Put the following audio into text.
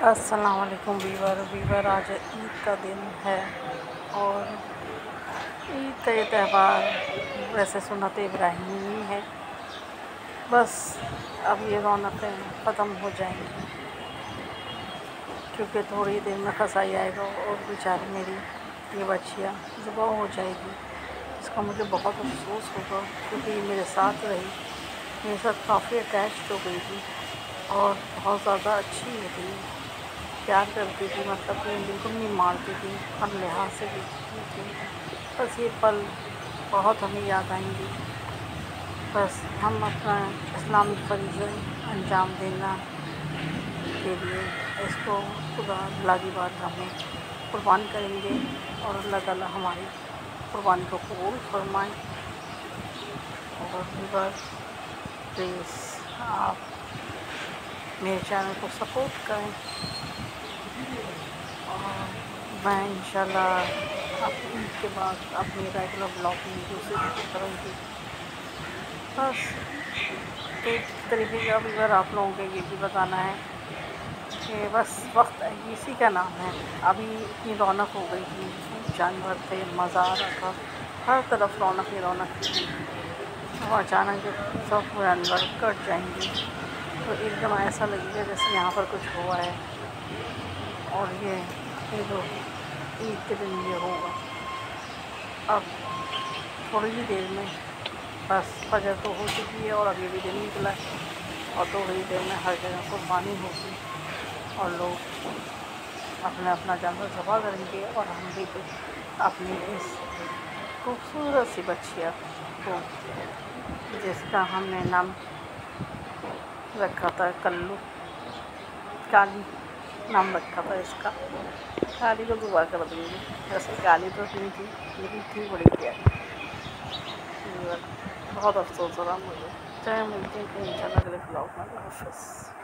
अस्सलाम वालेकुम वीवर आज ईद का दिन है और ईद का ये त्यौहार वैसे सुन्नत इब्राहिमी है। बस अब ये रौनकें ख़त्म हो जाएंगी क्योंकि थोड़ी देर में कसाई आएगा और बेचारी मेरी ये बच्चियाँ ज़ुबह हो जाएगी। इसका मुझे बहुत अफसोस होगा क्योंकि ये मेरे साथ रही, मेरे साथ काफ़ी अटैच हो गई थी और बहुत ज़्यादा अच्छी थी, प्यार करती थी, मतलब कि बिल्कुल नहीं मारती थी, हर लिहाज से देखती थी। बस ये पल बहुत हमें याद आएंगी। बस हम अपना इस्लामी फ़रीज़ा अंजाम देना के लिए इसको खुदा अल्लाह की बारगाह में कुर्बान करेंगे और अल्लाह ताला हमारी कुर्बानी को कबूल फरमाए। और बस प्लीज़ आप मेरे चैनल को सपोर्ट करें और मैं इंशाल्लाह ईद के बाद अपनी रेगुलर ब्लॉगिंग दूसरी करूँगी। बस एक तरीके का वीवर आप लोगों को ये भी बताना है कि बस वक्त इसी का नाम है। अभी इतनी रौनक हो गई थी, जानवर थे, मज़ा आ रहा था, हर तरफ रौनक ही रौनक थी और अचानक जब सब जानवर कट जाएंगे तो एकदम ऐसा लगेगा जैसे यहाँ पर कुछ हुआ है और ये ईद के दिन ये होगा। अब थोड़ी ही देर में बस फजर तो हो चुकी है और अभी भी दिन निकला है और थोड़ी देर में हर जगह कुर्बानी होगी और लोग अपना जानवर ज़बह करेंगे और हम भी अपनी इस खूबसूरत सी बच्चिया को, जिसका हमने नाम रखा था कल्लू, काली नाम रखा था इसका, काली को दुआ कर दूँगी। वैसे काली तो नहीं थी लेकिन थी बड़ी प्यारी। बहुत अफसोस हो रहा मुझे। चाहे मिलते हैं इंशाल्लाह अगले ब्लॉग में। हाफ़िज़।